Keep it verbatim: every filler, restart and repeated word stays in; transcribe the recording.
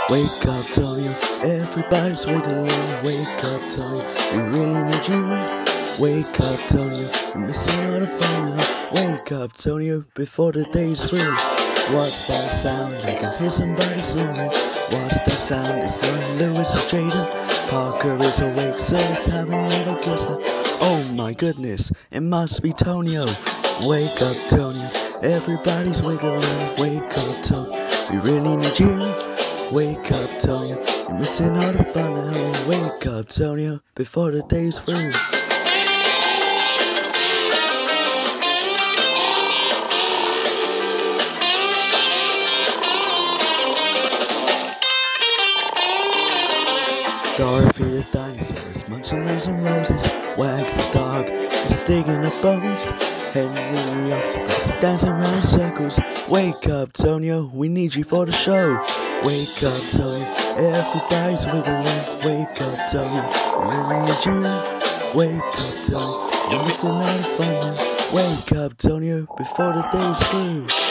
Wake up, Tonio, everybody's wiggling. Wake up, Tonio, we really need you. Wake up, Tonio, you're missing out on fun. Wake up, Tonio, before the day's through. What's that sound? I can hear somebody snoring. What's that sound? It's not Lewis or Jaden. Parker is awake, so it's having a little kiss. Oh my goodness, it must be Tonio. Wake up, Tonio, everybody's wiggling. Wake up, Tonio, we really need you. Wake up, Tonio, you're missing all the fun now. Wake up, Tonio, before the day's through. Dorothy the dinosaur is munching on some roses. Wags the dog is digging up bones. Henry the octopus is dancing around circles. Wake up, Tonio, we need you for the show. Wake up, Tonio, everybody's wiggling. Wake up, Tonio, we need you. Wake up, Tonio, you're missing out on fun now. Wake up, Tonio, before the day's through.